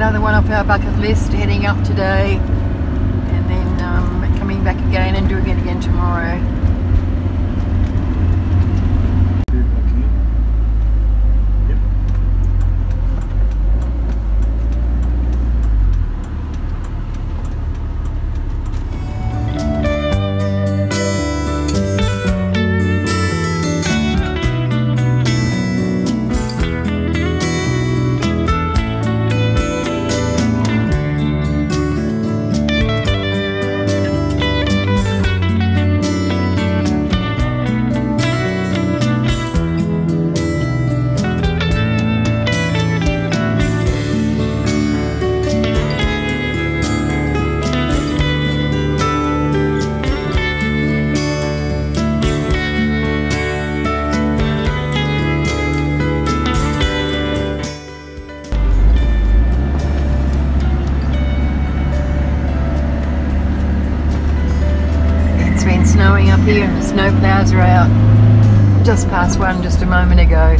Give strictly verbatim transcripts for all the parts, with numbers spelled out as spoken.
another one off our bucket list, heading up today and then um, coming back again and doing it again tomorrow. Snowing up here and the snow ploughs are out. Just past one just a moment ago.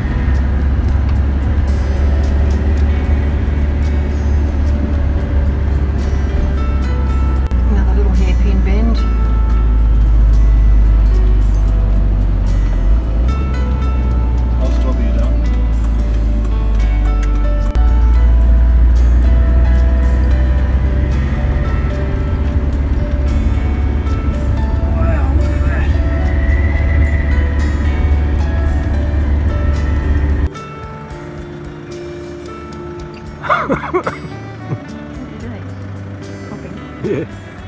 Another little hairpin bend. I'll stop you down. Yeah.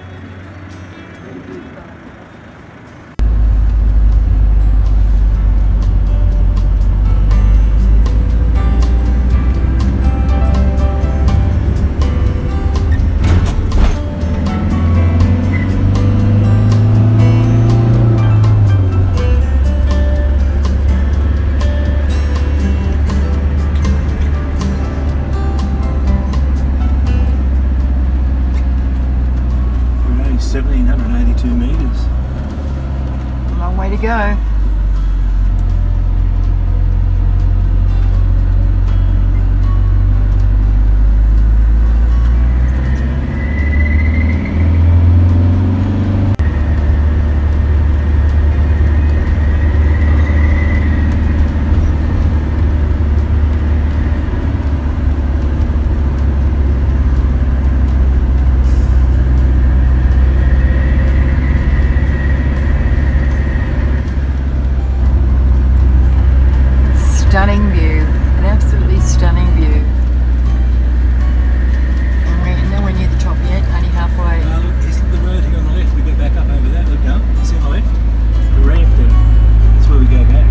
seventeen eighty-two metres. A long way to go. Stunning view, an absolutely stunning view. And we're nowhere near the top yet, only halfway. Uh, look, isn't the road here on the left? We go back up over that, look down. See on the left? The ramp there. That's where we go back.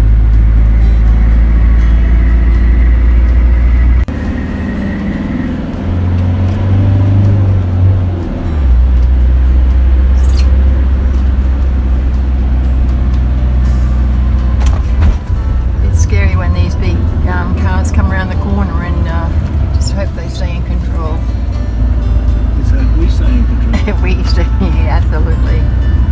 Come around the corner and uh, just hope they stay in control. Let's hope we stay in control. We stay, yeah, absolutely.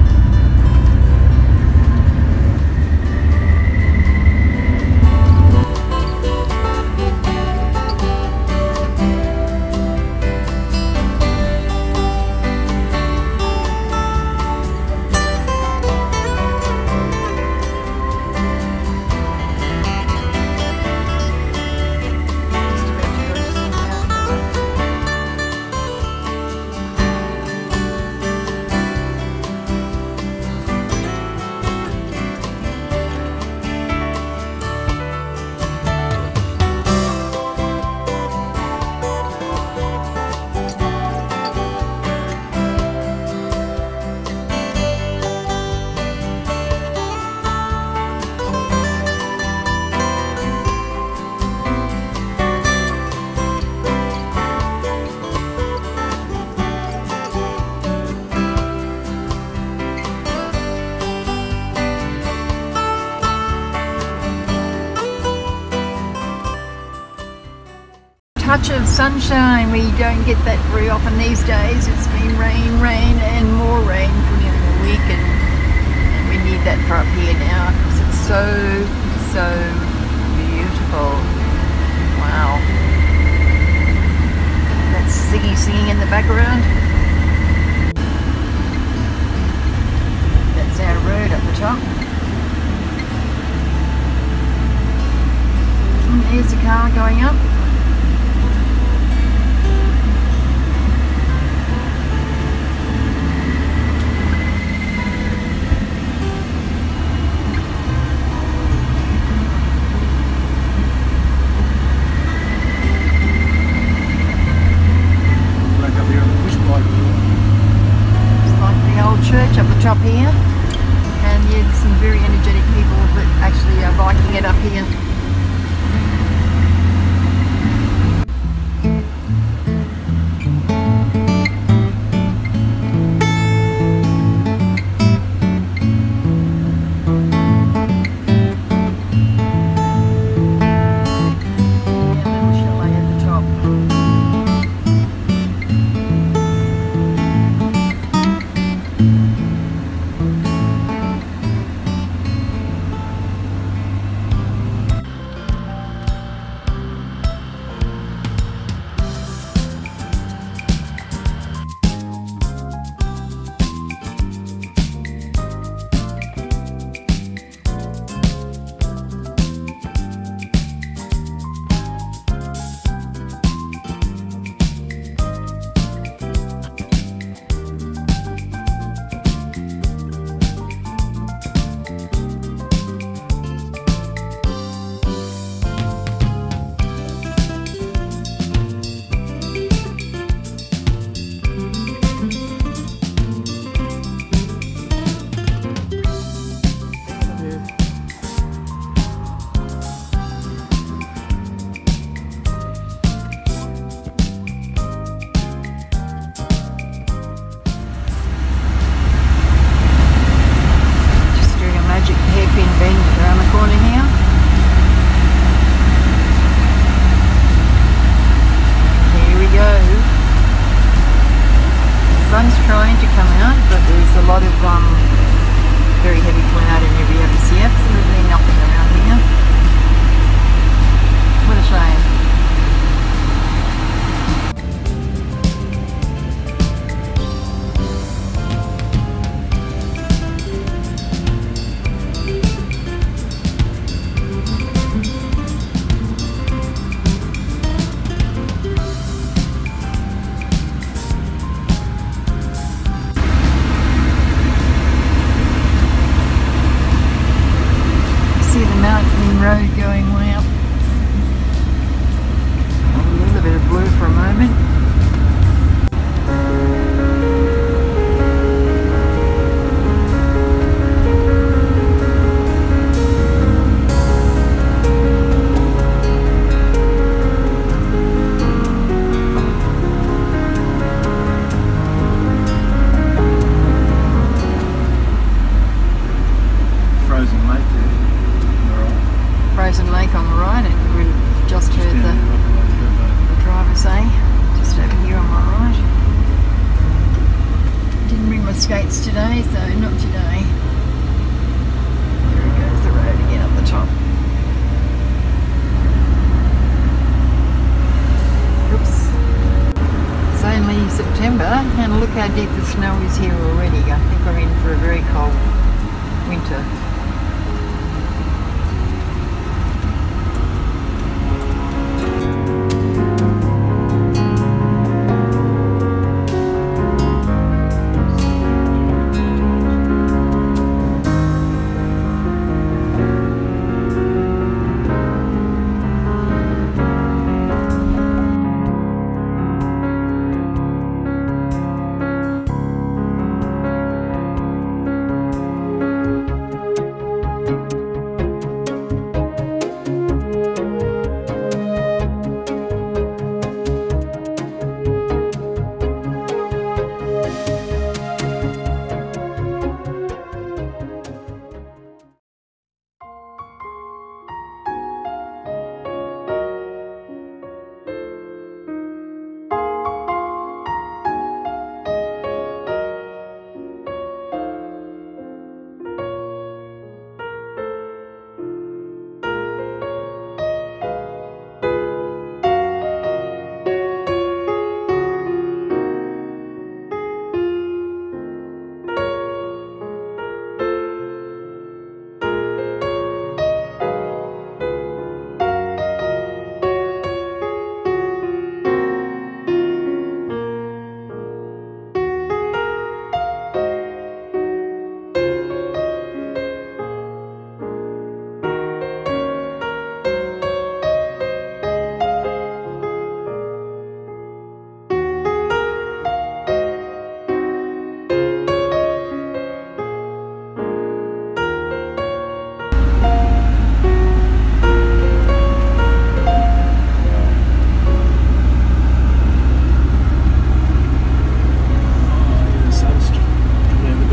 Touch of sunshine. We don't get that very often these days. It's been rain, rain and more rain for nearly a week, and, and we need that for up here now because it's so, so beautiful. Wow. Ziggy singing in the background. That's our road up the top. And there's the car going up. Church up the top here, and yeah, there's some very energetic people that actually are biking it up here. Road going way up. A little bit of blue for a moment. Frozen lake on the right, and we've just heard the, the driver say, just over here on my right. Didn't bring my skates today, so not today. There goes the road again up the top. Oops. It's only September, and look how deep the snow is here already. I think we're in for a very cold winter.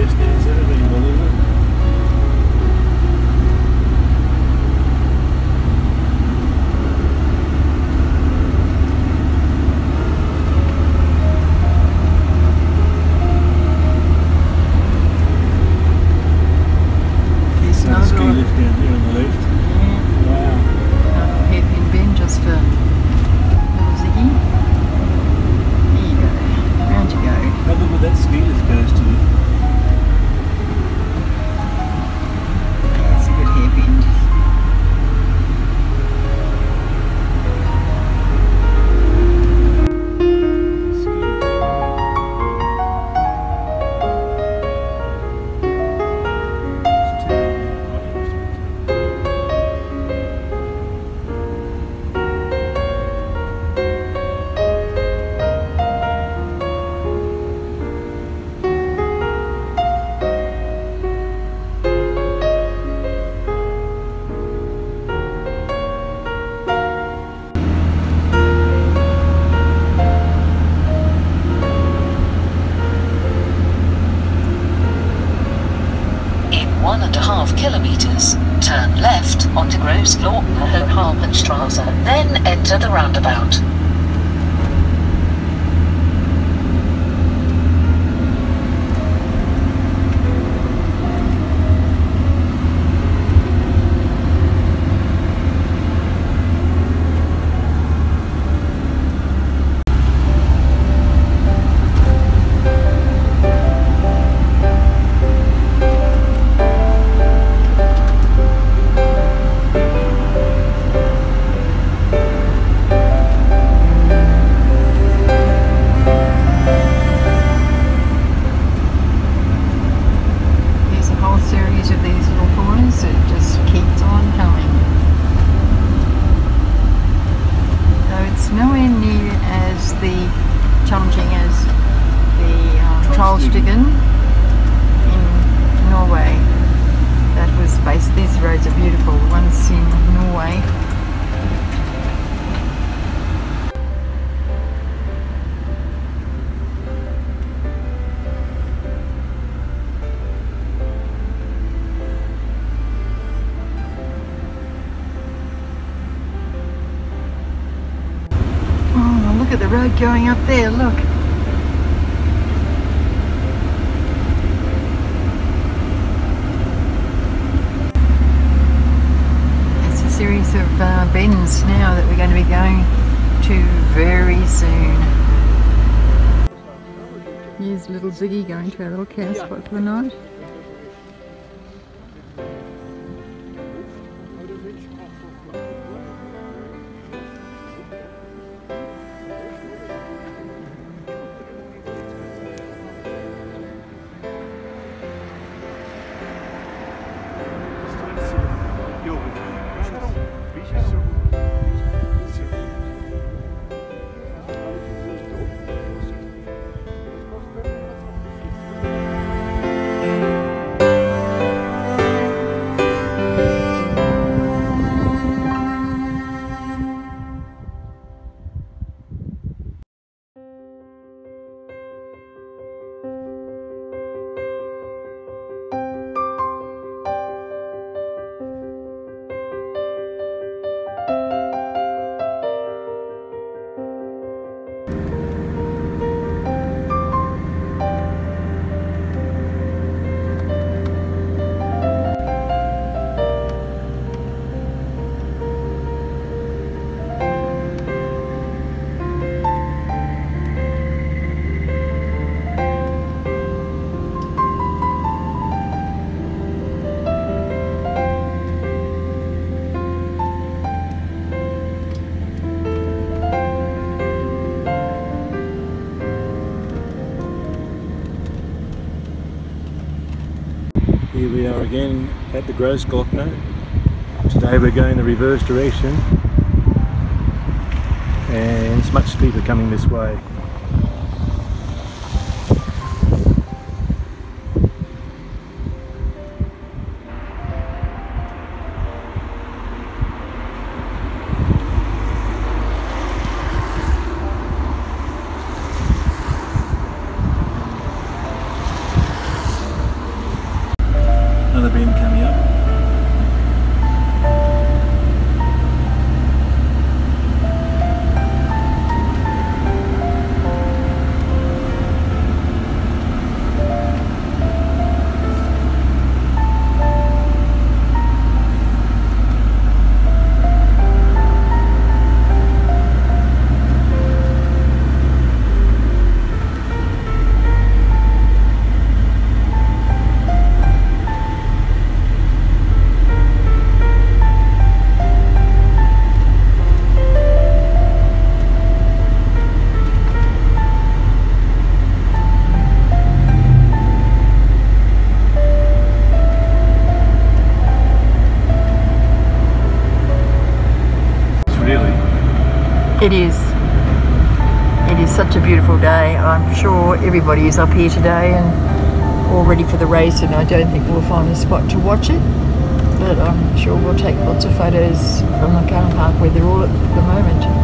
best dance ever been, believe it. Ski lift down there on the left. Yeah. Wow. Another hairpin bend just for little Ziggy. There you go. Round you go. How good would that ski lift goes to? That's a good hairpin. One and a half kilometres, turn left onto Grossglockner High Alpine Road, then enter the roundabout. In Norway. That was based, these roads are beautiful, the ones in Norway. Oh, look at the road going up there, look. Series of uh, bends now that we're going to be going to very soon. Here's little Ziggy going to our little cow spot for the night. Here we are again at the Grossglockner. Today we're going the reverse direction and it's much steeper coming this way. bend coming up. It is. It is such a beautiful day. I'm sure everybody is up here today and all ready for the race, and I don't think we'll find a spot to watch it, but I'm sure we'll take lots of photos from the car park where they're all at the moment.